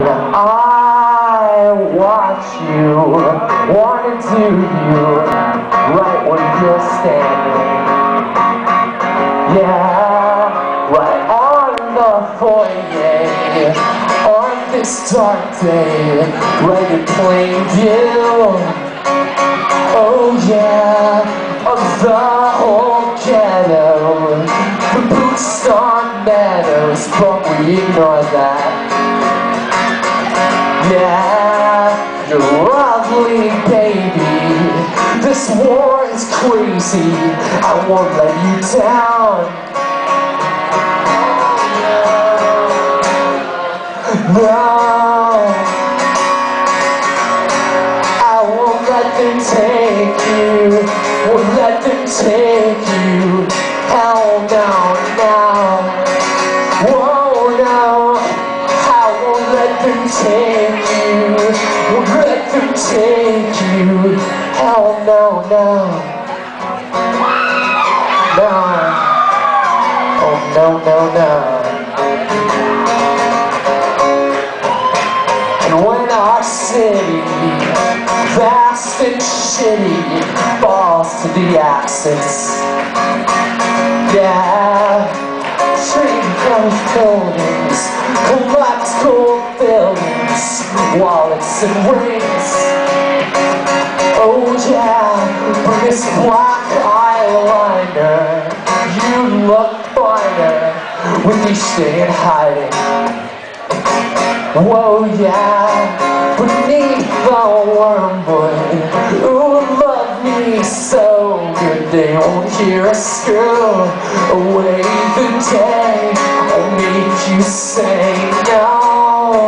I watch you, wanna do you right where you're standing. Yeah, right on the foyer, on this dark day, right in plain view. Oh yeah, of the whole ghetto, the boots on meadows, but we ignore that. Yeah, you're lovely, baby. This war is crazy, I won't let you down. No, I won't let them take you, won't let them take you. Hell no, no. Whoa, no, I won't let them take you, won't let them take you. Hell no, no. No. Oh no, no, no. And when our city, vast and shitty, falls to the axis, yeah, treat those buildings, collect gold buildings, wallets and rings. Oh yeah, bring this black eyeliner, you look finer with each day in hiding. Whoa yeah, beneath the wormwood, ooh, love me so good they won't hear us go away the day I'll make you say no.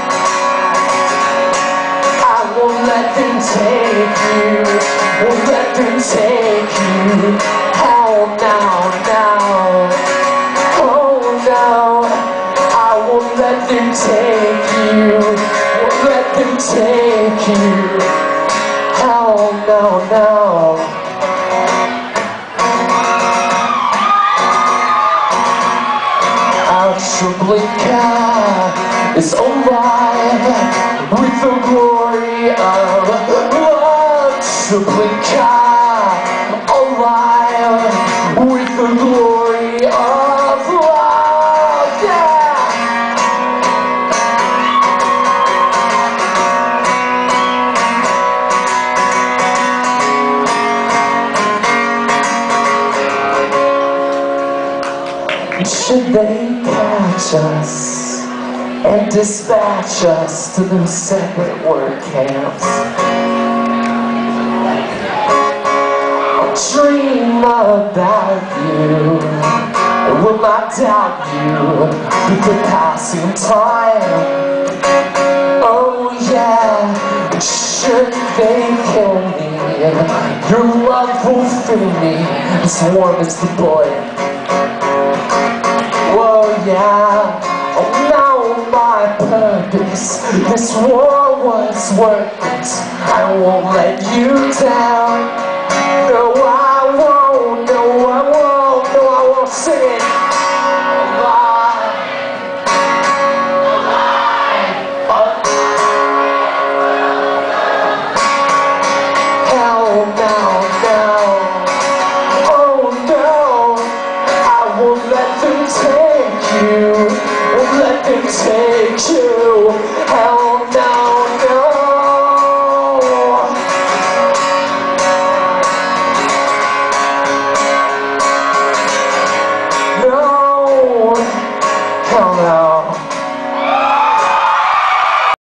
I won't let them take you, won't let them take you. Hell no, no. Oh no, I won't let them take you, won't let them take you. Hell no, no. Our Treblinka is alive with the glory of love. Treblinka alive with the glory of love. Yeah. Should they catch us and dispatch us to those separate work camps? I'll dream about you, I will not doubt you with the passing time. Oh yeah, should they kill me, your love will fill me as warm as the boy. Whoa, yeah, oh now my purpose, this war was worth it. I won't let you down. No, I won't, no, I won't, no, I won't sing it. Hell no, no. Oh no, I won't let them take you, won't let them take you. Hell no, no. No, hell no.